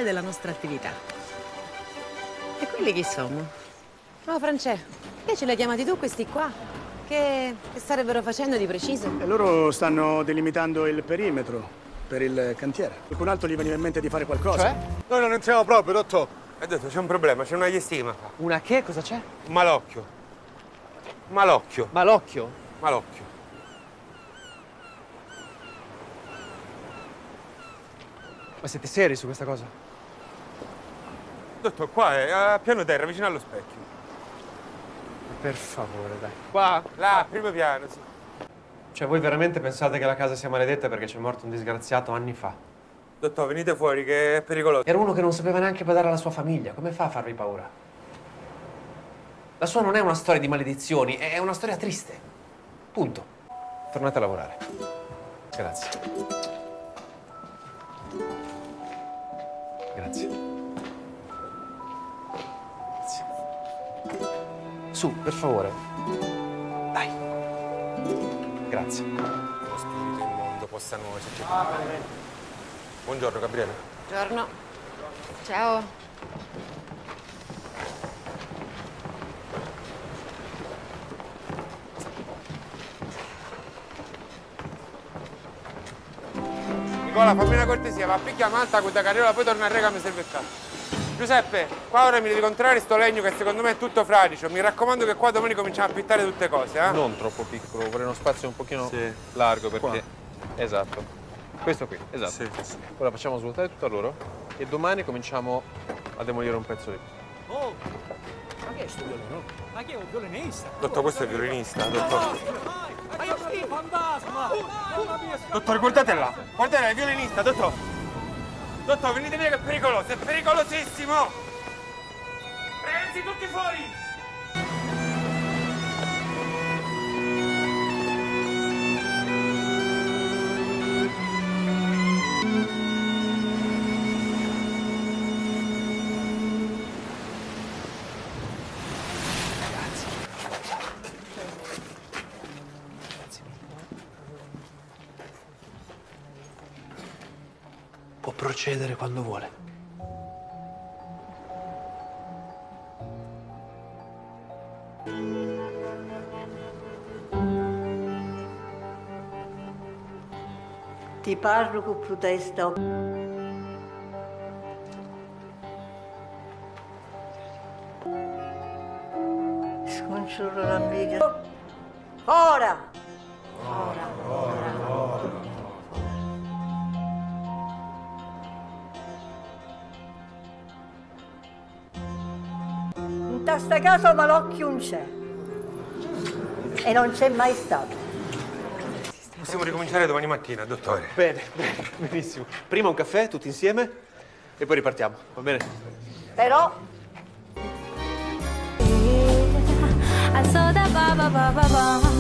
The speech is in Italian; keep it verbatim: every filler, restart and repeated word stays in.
fondamentale della nostra attività. E quelli chi sono? Oh, Francesco, che ce li hai chiamati tu questi qua? Che, che starebbero facendo di preciso? E loro stanno delimitando il perimetro per il cantiere. Qualcun altro gli veniva in mente di fare qualcosa? Cioè? Noi non entriamo proprio, dottor. Ha detto, c'è un problema, c'è una iestima qua. Una che? Cosa c'è? Un malocchio. Malocchio. Malocchio? Malocchio. Ma siete seri su questa cosa? Dottor, qua è a piano terra, vicino allo specchio. Per favore, dai. Qua? Là, primo piano, sì. Cioè, voi veramente pensate che la casa sia maledetta perché c'è morto un disgraziato anni fa? Dottor, venite fuori che è pericoloso. Era uno che non sapeva neanche badare alla sua famiglia. Come fa a farvi paura? La sua non è una storia di maledizioni, è una storia triste. Punto. Tornate a lavorare. Grazie. Grazie. Grazie. Su, per favore. Dai. Grazie. Lo spirito immondo possa nuocerci. Buongiorno, Gabriele. Buongiorno. Ciao. Nicola, fammi una cortesia, va a picchia Malta con da carriola, poi torna a Rega, mi serve il capo. Giuseppe, qua ora mi devi comprare sto legno che secondo me è tutto fradicio. Mi raccomando che qua domani cominciamo a pittare tutte cose, eh? Non troppo piccolo, vorrei uno spazio un pochino sì. largo perché... Qua. Esatto. Questo qui, esatto. Sì, sì. Ora facciamo svuotare tutto a loro e domani cominciamo a demolire un pezzo di... Oh, ma che è sto violino? Ma che è un violinista? Dottor, questo è il violinista, dottor. Ma io sto fantasma! Dottor, guardate là! Guardate, è il violinista, dottor! Dottor, venite via che è pericoloso, è pericolosissimo! Ragazzi, tutti fuori! Può procedere quando vuole. Ti parlo con protesta. Scongiuro l'amica. Ora! Ora, ora, ora. In sta casa Malocchio non c'è. E non c'è mai stato. Possiamo ricominciare domani mattina, dottore. Bene, bene, benissimo. Prima un caffè, tutti insieme, e poi ripartiamo, va bene? Però... I saw that ba ba ba ba ba.